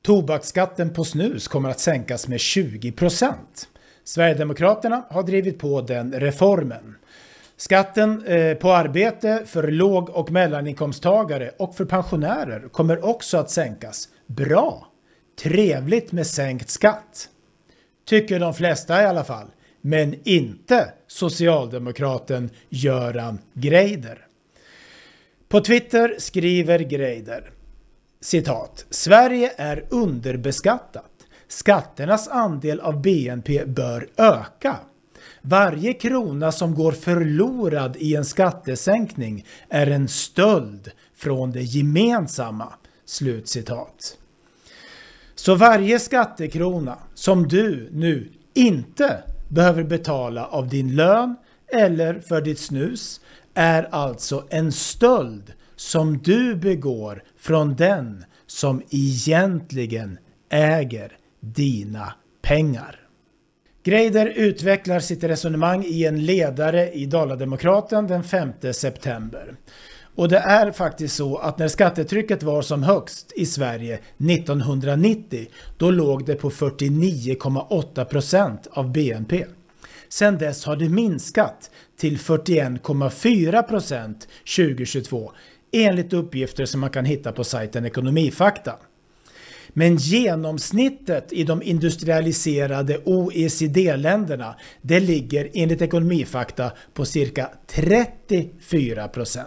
Tobaksskatten på snus kommer att sänkas med 20%. Sverigedemokraterna har drivit på den reformen. Skatten på arbete för låg- och mellaninkomsttagare och för pensionärer kommer också att sänkas. Bra! Trevligt med sänkt skatt. Tycker de flesta i alla fall. Men inte socialdemokraten Göran Greider. På Twitter skriver Greider, citat, Sverige är underbeskattat. Skatternas andel av BNP bör öka. Varje krona som går förlorad i en skattesänkning är en stöld från det gemensamma. Slutcitat. Så varje skattekrona som du nu inte behöver betala av din lön eller för ditt snus är alltså en stöld som du begår från den som egentligen äger dina pengar. Greider utvecklar sitt resonemang i en ledare i Dala-Demokraten den 5 september. Och det är faktiskt så att när skattetrycket var som högst i Sverige 1990, då låg det på 49,8% av BNP. Sedan dess har det minskat till 41,4% 2022, enligt uppgifter som man kan hitta på sajten Ekonomifakta. Men genomsnittet i de industrialiserade OECD-länderna, det ligger enligt Ekonomifakta på cirka 34%.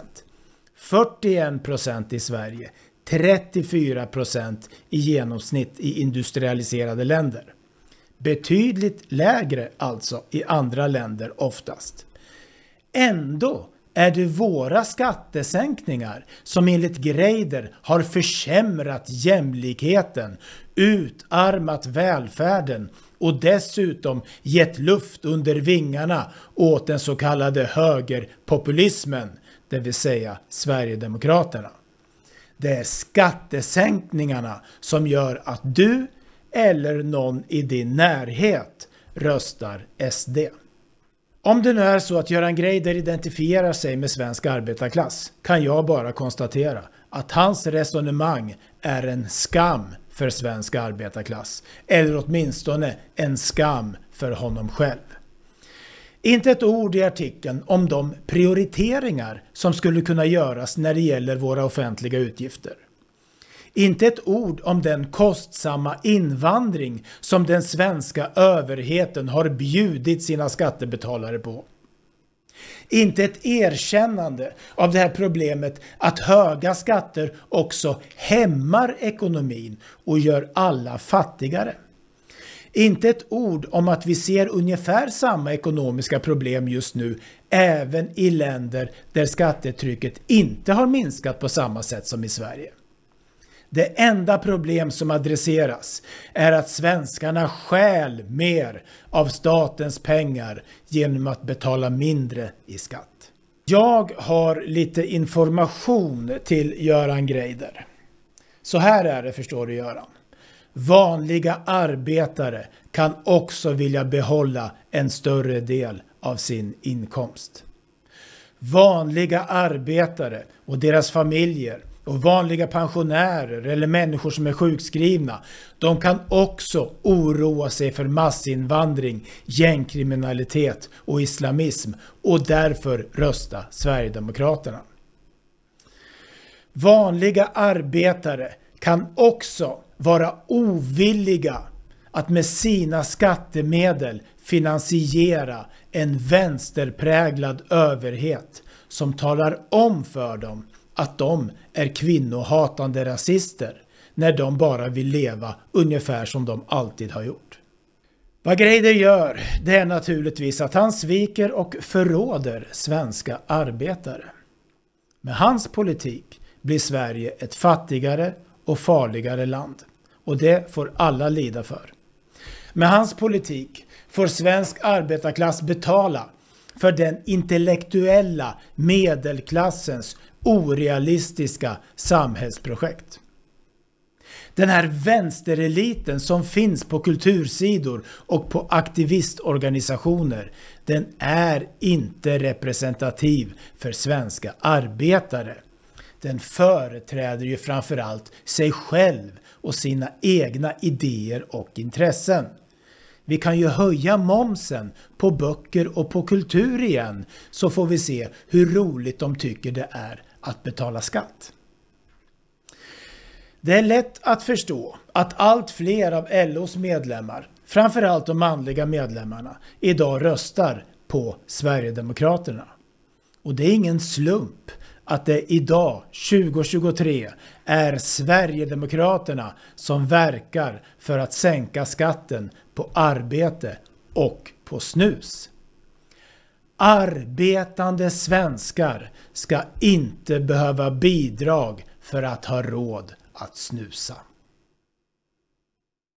41% i Sverige, 34% i genomsnitt i industrialiserade länder. Betydligt lägre alltså i andra länder oftast. Ändå är det våra skattesänkningar som enligt Greider har försämrat jämlikheten, utarmat välfärden och dessutom gett luft under vingarna åt den så kallade högerpopulismen, det vill säga Sverigedemokraterna. Det är skattesänkningarna som gör att du eller någon i din närhet röstar SD. Om det nu är så att Göran Greider identifierar sig med svensk arbetarklass kan jag bara konstatera att hans resonemang är en skam för svensk arbetarklass. Eller åtminstone en skam för honom själv. Inte ett ord i artikeln om de prioriteringar som skulle kunna göras när det gäller våra offentliga utgifter. Inte ett ord om den kostsamma invandring som den svenska överheten har bjudit sina skattebetalare på. Inte ett erkännande av det här problemet att höga skatter också hämmar ekonomin och gör alla fattigare. Inte ett ord om att vi ser ungefär samma ekonomiska problem just nu även i länder där skattetrycket inte har minskat på samma sätt som i Sverige. Det enda problem som adresseras är att svenskarna stjäl mer av statens pengar genom att betala mindre i skatt. Jag har lite information till Göran Greider. Så här är det, förstår du Göran. Vanliga arbetare kan också vilja behålla en större del av sin inkomst. Vanliga arbetare och deras familjer och vanliga pensionärer eller människor som är sjukskrivna, de kan också oroa sig för massinvandring, gängkriminalitet och islamism och därför rösta Sverigedemokraterna. Vanliga arbetare kan också vara ovilliga att med sina skattemedel finansiera en vänsterpräglad överhet som talar om för dem att de är kvinnohatande rasister när de bara vill leva ungefär som de alltid har gjort. Vad Greider gör, det är naturligtvis att han sviker och förråder svenska arbetare. Med hans politik blir Sverige ett fattigare och farligare land. Och det får alla lida för. Med hans politik får svensk arbetarklass betala för den intellektuella medelklassens orealistiska samhällsprojekt. Den här vänstereliten som finns på kultursidor och på aktivistorganisationer, den är inte representativ för svenska arbetare. Den företräder ju framförallt sig själv och sina egna idéer och intressen. Vi kan ju höja momsen på böcker och på kultur igen, så får vi se hur roligt de tycker det är att betala skatt. Det är lätt att förstå att allt fler av LOs medlemmar, framförallt de manliga medlemmarna, idag röstar på Sverigedemokraterna. Och det är ingen slump att det idag, 2023, är Sverigedemokraterna som verkar för att sänka skatten på arbete och på snus. Arbetande svenskar ska inte behöva bidrag för att ha råd att snusa.